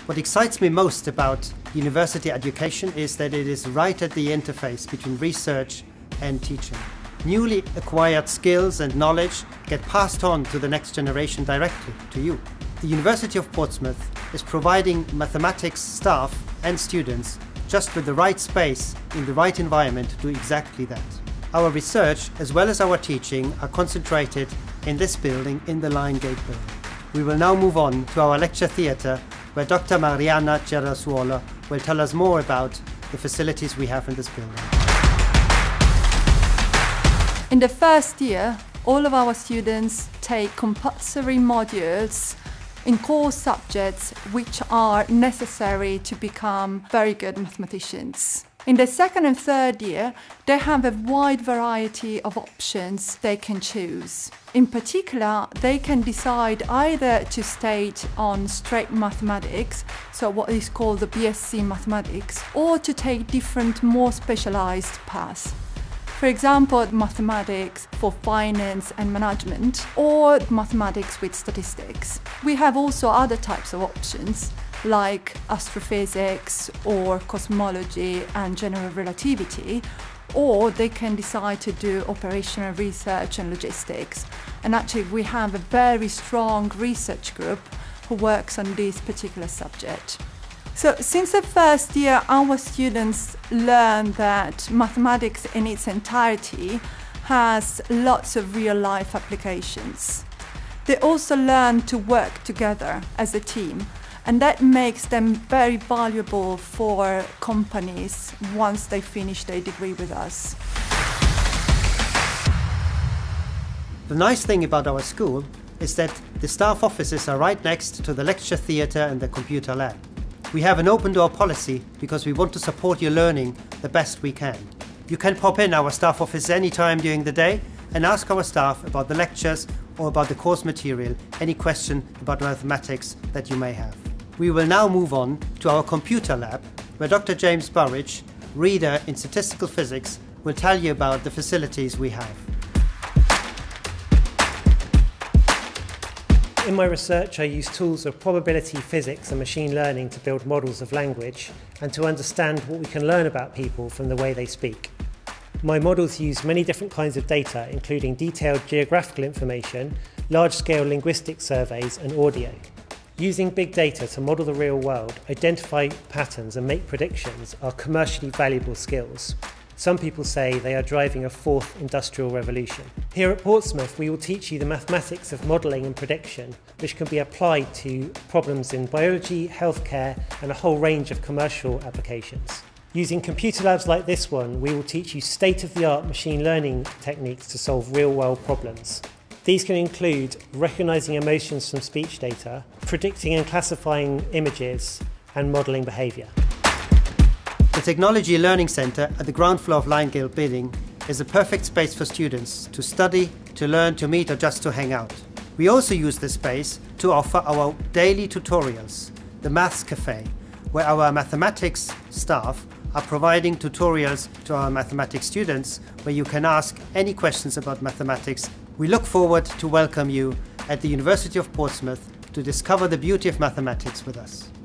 What excites me most about university education is that it is right at the interface between research and teaching. Newly acquired skills and knowledge get passed on to the next generation directly to you. The University of Portsmouth is providing mathematics staff and students just with the right space in the right environment to do exactly that. Our research as well as our teaching are concentrated in this building, in the Lion Gate building. We will now move on to our lecture theatre, where Dr. Mariana Cerasuolo will tell us more about the facilities we have in this building. In the first year, all of our students take compulsory modules in core subjects which are necessary to become very good mathematicians. In the second and third year, they have a wide variety of options they can choose. In particular, they can decide either to stay on straight mathematics, so what is called the BSc mathematics, or to take different, more specialized paths. For example, mathematics for finance and management, or mathematics with statistics. We have also other types of options, like astrophysics or cosmology and general relativity, or they can decide to do operational research and logistics. And actually we have a very strong research group who works on this particular subject. So since the first year, our students learn that mathematics in its entirety has lots of real-life applications. They also learn to work together as a team, and that makes them very valuable for companies once they finish their degree with us. The nice thing about our school is that the staff offices are right next to the lecture theatre and the computer lab. We have an open door policy because we want to support your learning the best we can. You can pop in our staff office anytime during the day and ask our staff about the lectures or about the course material, any question about mathematics that you may have. We will now move on to our computer lab, where Dr. James Burridge, reader in statistical physics, will tell you about the facilities we have. In my research, I use tools of probability physics and machine learning to build models of language and to understand what we can learn about people from the way they speak. My models use many different kinds of data, including detailed geographical information, large-scale linguistic surveys and audio. Using big data to model the real world, identify patterns and make predictions are commercially valuable skills. Some people say they are driving a fourth industrial revolution. Here at Portsmouth, we will teach you the mathematics of modelling and prediction, which can be applied to problems in biology, healthcare, and a whole range of commercial applications. Using computer labs like this one, we will teach you state-of-the-art machine learning techniques to solve real-world problems. These can include recognising emotions from speech data, predicting and classifying images, and modelling behaviour. The Technology Learning Centre at the ground floor of Lion Gate building is a perfect space for students to study, to learn, to meet, or just to hang out. We also use this space to offer our daily tutorials, the Maths Cafe, where our mathematics staff are providing tutorials to our mathematics students, where you can ask any questions about mathematics. We look forward to welcome you at the University of Portsmouth to discover the beauty of mathematics with us.